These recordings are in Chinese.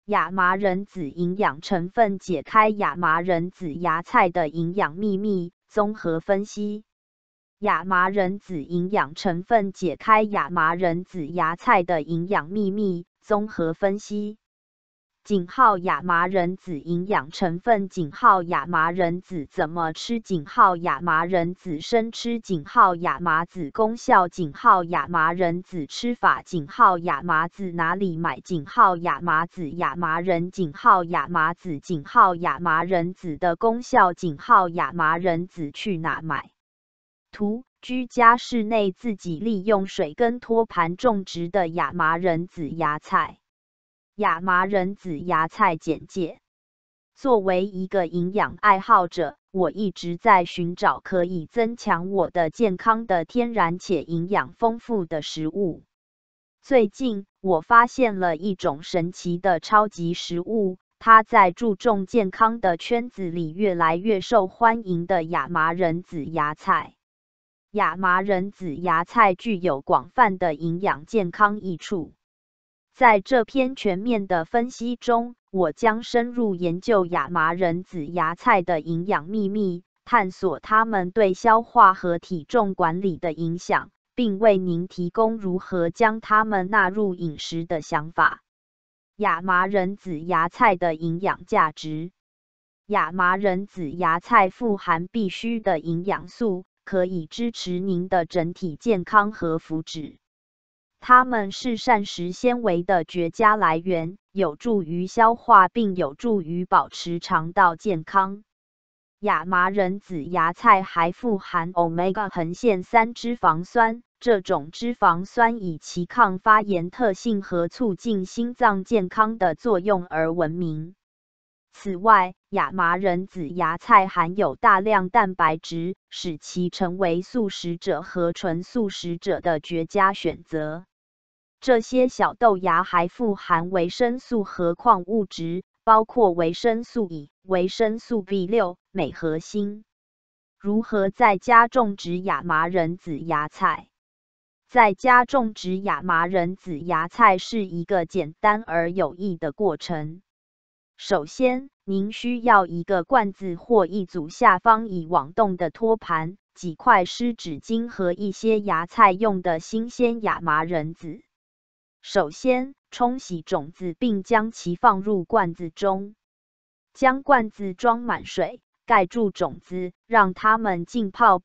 亚麻仁籽营养成分解开亚麻仁籽芽菜的营养秘密，综合分析。亚麻仁籽营养成分解开亚麻仁籽芽菜的营养秘密，综合分析。井号亚麻仁籽营养成分。井号亚麻仁籽怎么吃？井号亚麻仁籽生吃。井号亚麻籽功效。井号亚麻仁籽吃法。井号亚麻籽哪里买？井号亚麻籽亚麻仁。井号亚麻籽。井号亚麻仁籽的功效。井号亚麻仁籽去哪买？图：居家室内自己利用水耕托盘种植的亚麻仁籽芽菜。亚麻仁籽芽菜简介：作为一个营养爱好者，我一直在寻找可以增强我的健康的天然且营养丰富的食物。最近，我发现了一种神奇的超级食物，它在注重健康的圈子里越来越受欢迎的亚麻仁籽芽菜。亚麻仁籽芽菜具有广泛的营养健康益处。在这篇全面的分析中，我将深入研究亚麻仁籽芽菜的营养秘密，探索它们对消化和体重管理的影响，并为您提供如何将它们纳入饮食的想法。亚麻仁籽芽菜的营养价值。亚麻仁籽芽菜富含必需的营养素，可以支持您的整体健康和福祉。它们是膳食纤维的绝佳来源，有助于消化并有助于保持肠道健康。亚麻仁籽芽菜还富含 Omega 横线3脂肪酸，这种脂肪酸以其抗发炎特性和促进心脏健康的作用而闻名。此外，亚麻仁籽芽菜含有大量蛋白质，使其成为素食者和纯素食者的绝佳选择。这些小豆芽还富含维生素和矿物质，包括维生素 E、维生素 B6、镁和锌。如何在家种植亚麻仁籽芽菜？在家种植亚麻仁籽芽菜是一个简单而有益的过程。首先，您需要一个罐子或一组下方以网洞的托盘，几块湿纸巾和一些芽菜用的新鲜亚麻仁籽。首先，冲洗种子并将其放入罐子中。将罐子装满水，盖住种子，让它们浸泡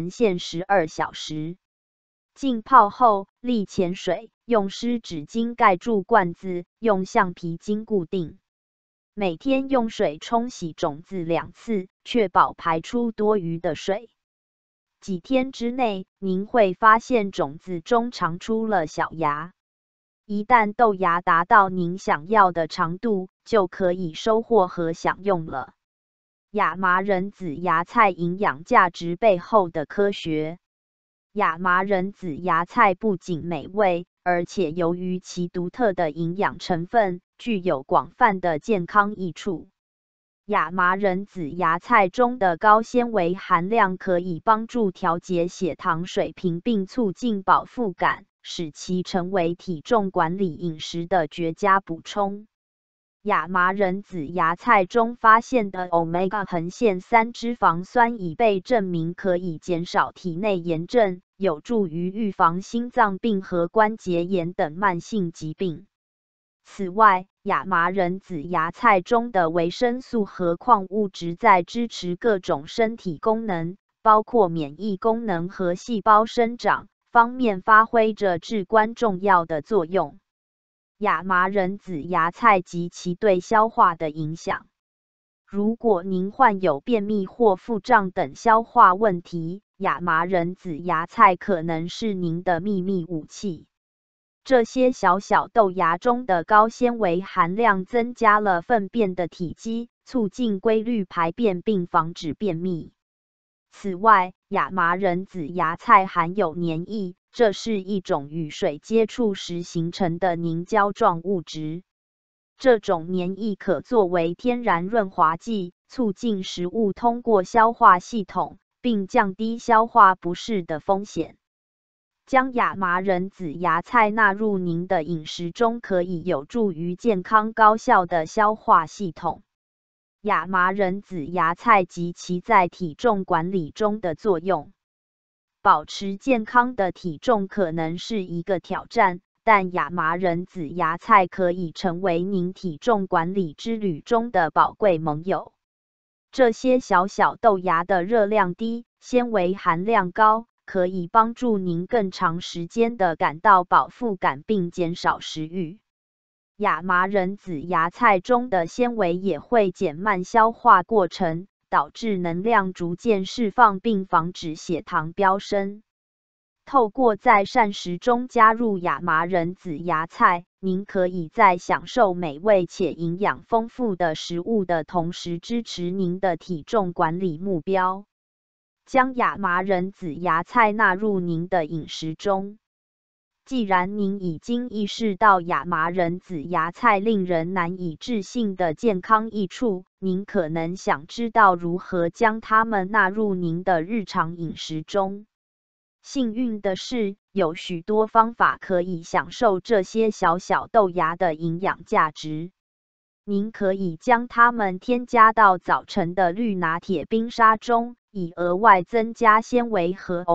8-12小时。浸泡后，沥潜水，用湿纸巾盖住罐子，用橡皮筋固定。每天用水冲洗种子2次，确保排出多余的水。几天之内，您会发现种子中长出了小芽。一旦豆芽达到您想要的长度，就可以收获和享用了。亚麻仁籽芽菜营养价值背后的科学。亚麻仁籽芽菜不仅美味，而且由于其独特的营养成分，具有广泛的健康益处。亚麻仁籽芽菜中的高纤维含量可以帮助调节血糖水平，并促进饱腹感，使其成为体重管理饮食的绝佳补充。亚麻仁籽芽菜中发现的 Omega 横线3脂肪酸已被证明可以减少体内炎症，有助于预防心脏病和关节炎等慢性疾病。此外，亚麻仁籽芽菜中的维生素和矿物质在支持各种身体功能，包括免疫功能和细胞生长方面发挥着至关重要的作用。亚麻仁籽芽菜及其对消化的影响。如果您患有便秘或腹胀等消化问题，亚麻仁籽芽菜可能是您的秘密武器。这些小小豆芽中的高纤维含量增加了粪便的体积，促进规律排便并防止便秘。此外，亚麻仁籽芽菜含有黏液，这是一种与水接触时形成的凝胶状物质。这种黏液可作为天然润滑剂，促进食物通过消化系统，并降低消化不适的风险。 将亚麻仁籽芽菜纳入您的饮食中，可以有助于健康高效的消化系统。亚麻仁籽芽菜及其在体重管理中的作用。保持健康的体重可能是一个挑战，但亚麻仁籽芽菜可以成为您体重管理之旅中的宝贵盟友。这些小豆芽的热量低，纤维含量高，可以帮助您更长时间地感到饱腹感并减少食欲。亚麻仁籽芽菜中的纤维也会减慢消化过程，导致能量逐渐释放并防止血糖飙升。透过在膳食中加入亚麻仁籽芽菜，您可以在享受美味且营养丰富的食物的同时，支持您的体重管理目标。将亚麻仁籽芽菜纳入您的饮食中。既然您已经意识到亚麻仁籽芽菜令人难以置信的健康益处，您可能想知道如何将它们纳入您的日常饮食中。幸运的是，有许多方法可以享受这些小豆芽的营养价值。您可以将它们添加到早晨的绿拿铁冰沙中，以额外增加纤维和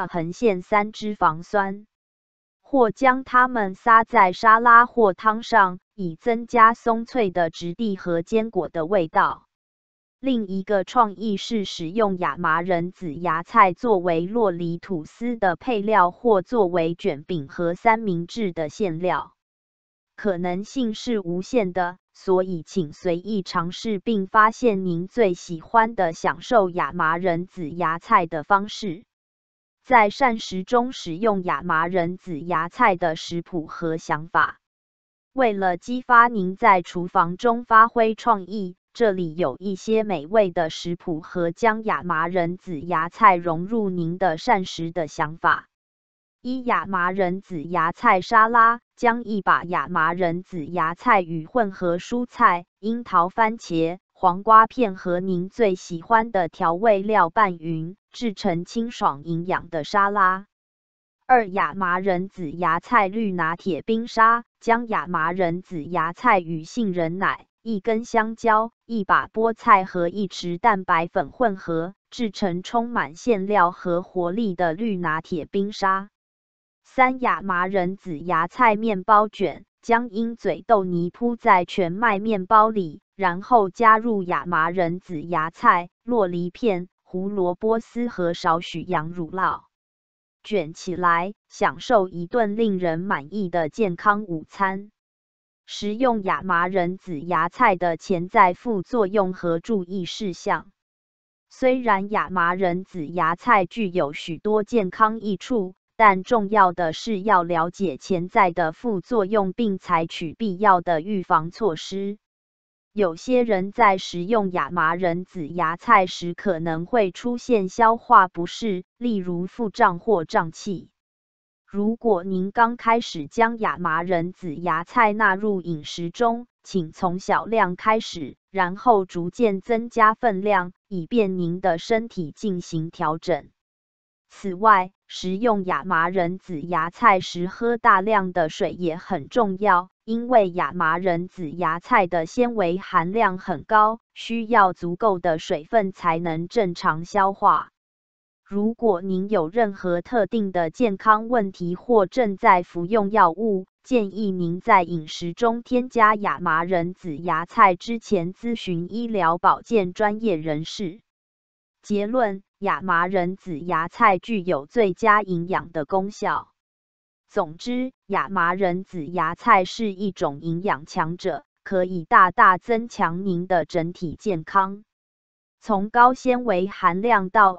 Omega-3 脂肪酸。或将它们撒在沙拉或汤上，以增加松脆的质地和坚果的味道。另一个创意是使用亚麻仁籽芽菜作为酪梨吐司的配料，或作为卷饼和三明治的馅料。可能性是无限的，所以请随意尝试并发现您最喜欢的享受亚麻仁籽芽菜的方式。在膳食中使用亚麻仁籽芽菜的食谱和想法。为了激发您在厨房中发挥创意，这里有一些美味的食谱和将亚麻仁籽芽菜融入您的膳食的想法。亚麻仁籽芽菜沙拉，将一把亚麻仁籽芽菜与混合蔬菜、樱桃、番茄、黄瓜片和您最喜欢的调味料拌匀，制成清爽营养的沙拉。亚麻仁籽芽菜绿拿铁冰沙，将亚麻仁籽芽菜与杏仁奶、一根香蕉、一把菠菜和一匙蛋白粉混合，制成充满馅料和活力的绿拿铁冰沙。亚麻仁籽芽菜面包卷，将鹰嘴豆泥铺在全麦面包里，然后加入亚麻仁籽芽菜、酪梨片、胡萝卜丝和少许羊乳酪，卷起来，享受一顿令人满意的健康午餐。食用亚麻仁籽芽菜的潜在副作用和注意事项。虽然亚麻仁籽芽菜具有许多健康益处，但重要的是要了解潜在的副作用并采取必要的预防措施。有些人在食用亚麻仁籽芽菜时可能会出现消化不适，例如腹胀或胀气。如果您刚开始将亚麻仁籽芽菜纳入饮食中，请从小量开始，然后逐渐增加分量，以便您的身体进行调整。此外，食用亚麻仁籽芽菜时喝大量的水也很重要，因为亚麻仁籽芽菜的纤维含量很高，需要足够的水分才能正常消化。如果您有任何特定的健康问题或正在服用药物，建议您在饮食中添加亚麻仁籽芽菜之前咨询医疗保健专业人士。结论：亚麻仁籽芽菜具有最佳营养的功效。总之，亚麻仁籽芽菜是一种营养强者，可以大大增强您的整体健康。从高纤维含量到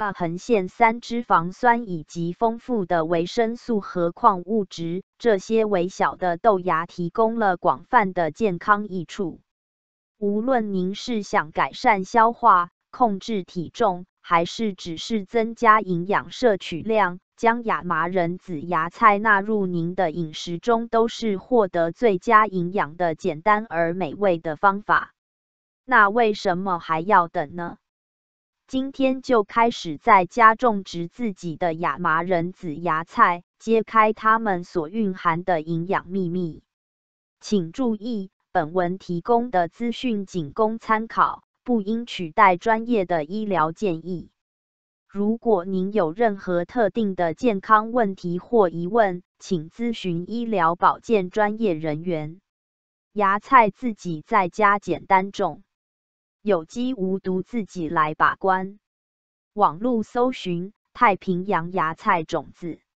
Omega-3 脂肪酸以及丰富的维生素和矿物质，这些微小的豆芽提供了广泛的健康益处。无论您是想改善消化、控制体重，还是只是增加营养摄取量，将亚麻仁籽芽菜纳入您的饮食中都是获得最佳营养的简单而美味的方法。那为什么还要等呢？ 今天就开始在家种植自己的亚麻仁籽芽菜，揭开它们所蕴含的营养秘密。请注意，本文提供的资讯仅供参考，不应取代专业的医疗建议。如果您有任何特定的健康问题或疑问，请咨询医疗保健专业人员。芽菜自己在家简单种，有机无毒，自己来把关。网络搜寻太平洋芽菜种子。